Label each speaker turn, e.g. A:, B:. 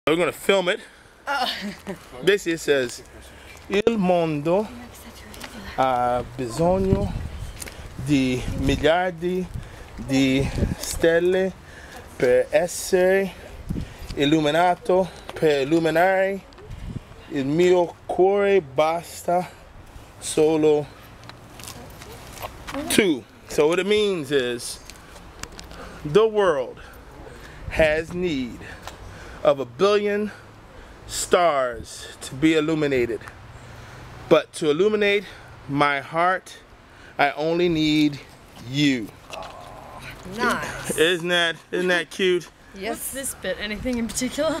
A: We're gonna film it. Basically, it says, Il mondo ha bisogno di miliardi di stelle per essere illuminato, per illuminare il mio cuore basta solo two. So what it means is the world has need of 1 billion stars to be illuminated. But to illuminate my heart, I only need you.
B: Nice.
A: Isn't that cute?
B: Yes.
C: What's this bit? Anything in particular?